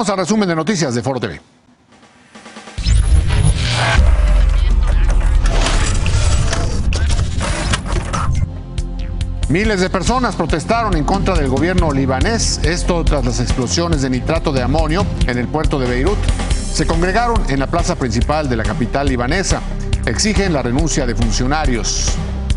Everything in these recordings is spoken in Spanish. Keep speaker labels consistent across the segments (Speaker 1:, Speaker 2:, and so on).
Speaker 1: Vamos al resumen de noticias de Foro TV. Miles de personas protestaron en contra del gobierno libanés, esto tras las explosiones de nitrato de amonio en el puerto de Beirut. Se congregaron en la plaza principal de la capital libanesa. Exigen la renuncia de funcionarios.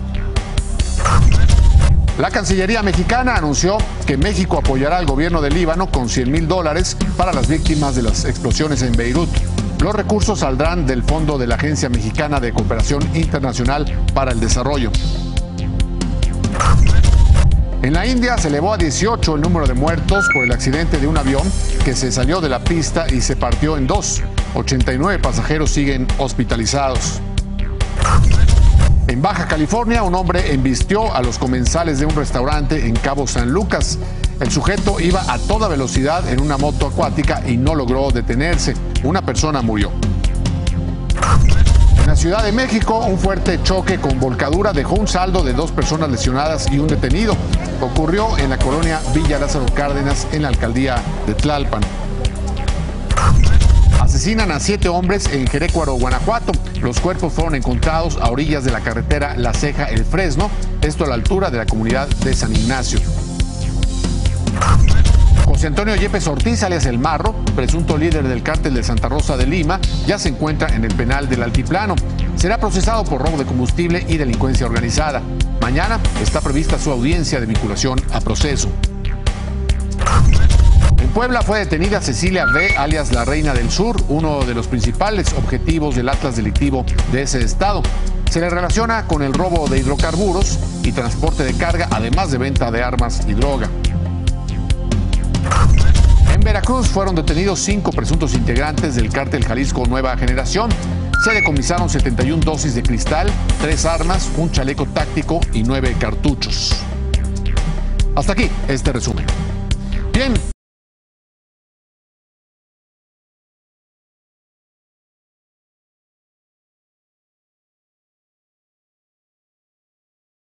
Speaker 1: La Cancillería mexicana anunció que México apoyará al gobierno de Líbano con $100,000 para las víctimas de las explosiones en Beirut. Los recursos saldrán del fondo de la Agencia Mexicana de Cooperación Internacional para el Desarrollo. En la India se elevó a 18 el número de muertos por el accidente de un avión que se salió de la pista y se partió en dos. 89 pasajeros siguen hospitalizados. En Baja California, un hombre embistió a los comensales de un restaurante en Cabo San Lucas. El sujeto iba a toda velocidad en una moto acuática y no logró detenerse. Una persona murió. En la Ciudad de México, un fuerte choque con volcadura dejó un saldo de 2 personas lesionadas y un detenido. Ocurrió en la colonia Villa Lázaro Cárdenas, en la alcaldía de Tlalpan. Asesinan a 7 hombres en Jerécuaro, Guanajuato. Los cuerpos fueron encontrados a orillas de la carretera La Ceja-El Fresno, esto a la altura de la comunidad de San Ignacio. José Antonio Yepes Ortiz, alias El Marro, presunto líder del cártel de Santa Rosa de Lima, ya se encuentra en el penal del Altiplano. Será procesado por robo de combustible y delincuencia organizada. Mañana está prevista su audiencia de vinculación a proceso. En Puebla fue detenida Cecilia B., alias la Reina del Sur, uno de los principales objetivos del atlas delictivo de ese estado. Se le relaciona con el robo de hidrocarburos y transporte de carga, además de venta de armas y droga. En Veracruz fueron detenidos 5 presuntos integrantes del cártel Jalisco Nueva Generación. Se decomisaron 71 dosis de cristal, 3 armas, un chaleco táctico y 9 cartuchos. Hasta aquí este resumen. Bien.